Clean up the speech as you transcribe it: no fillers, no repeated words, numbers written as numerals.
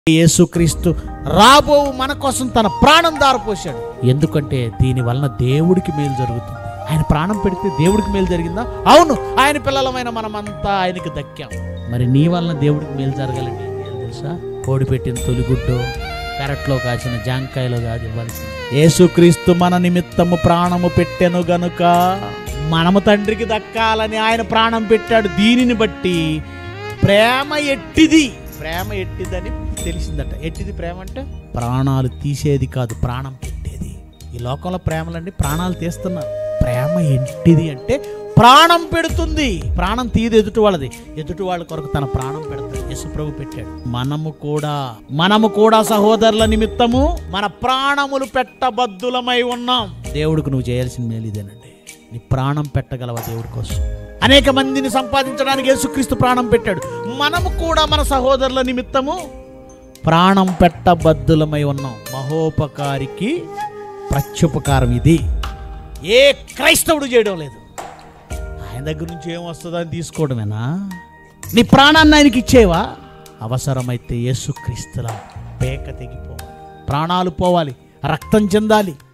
యేసుక్రీస్తు రాబో మన కోసం తన ప్రాణం దారపోశాడు. ఎందుకంటే దీని వలన దేవుడికి మేలు జరుగుతుంది. ఆయన ప్రాణం పెడితే దేవుడికి మేలు జరిగిందా? అవును, ఆయన పిల్లలమైన మనమంతా ఆయనకి దక్కాం. మరి నీ వలన దేవుడికి మేలు జరగాలండి ఏం తెలుసా? కోడి పెట్టిన తొలిగుడ్డు, పెరట్లో కాసిన జాంకాయలో కాదు ఇవ్వాల్సింది. యేసుక్రీస్తు మన నిమిత్తము ప్రాణము పెట్టెను గనుక మనము తండ్రికి దక్కాలని ఆయన ప్రాణం పెట్టాడు. దీనిని బట్టి ప్రేమ ఎట్టిది, ప్రేమ ఎట్టిదని తెలిసిందట. ఎట్టిది ప్రేమ అంటే? ప్రాణాలు తీసేది కాదు, ప్రాణం పెట్టేది. ఈ లోకంలో ప్రేమలండి ప్రాణాలు తీస్తున్నారు. ప్రేమ ఎట్టిది అంటే ప్రాణం పెడుతుంది. ప్రాణం తీయదు ఎదుటి వాళ్ళది, ఎదుటి వాళ్ళ కొరకు తన ప్రాణం పెడతాడు. యేసు ప్రభు పెట్టాడు. మనము కూడా సహోదరుల నిమిత్తము మన ప్రాణములు పెట్టబద్దులమై ఉన్నాం. దేవుడికి నువ్వు చేయాల్సిన మేలు ఇదేనండి. నీ ప్రాణం పెట్టగలవా దేవుడి కోసం? అనేక మందిని సంపాదించడానికి యేసుక్రీస్తు ప్రాణం పెట్టాడు. మనము కూడా మన సహోదరుల నిమిత్తము ప్రాణం పెట్టబద్దులమై ఉన్నాం. మహోపకారికి ప్రత్యుపకారం ఇది ఏ క్రైస్తవుడు చేయడం లేదు. ఆయన దగ్గర నుంచి ఏమొస్తుందో అని తీసుకోవడమేనా? నీ ప్రాణాన్ని ఆయనకి ఇచ్చేవా? అవసరమైతే యేసుక్రీస్తులా పేక తెగిపోవాలి, ప్రాణాలు పోవాలి, రక్తం చెందాలి.